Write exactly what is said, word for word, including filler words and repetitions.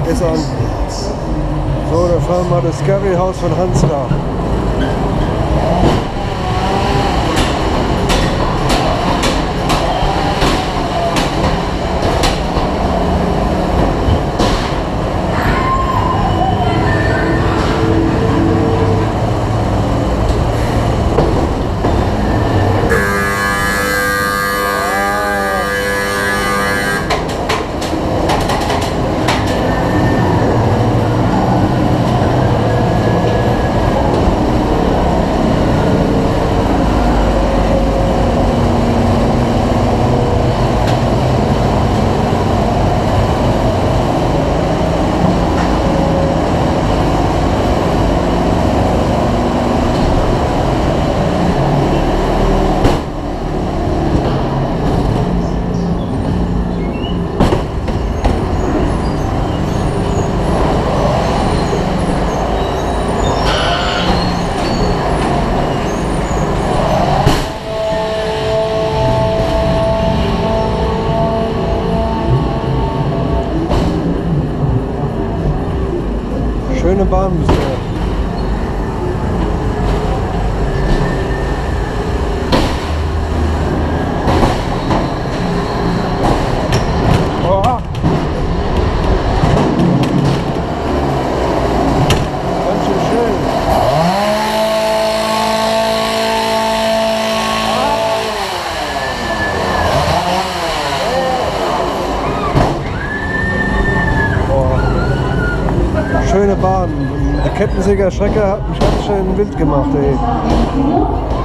ist an. So, da fahren wir das Discovery-Haus von Hans da. Schöne Bahn bisher. Oha! Ganz schön schön. Schöne Bahn. Die Kettensägerstrecke hat mich ganz schön wild gemacht, ey.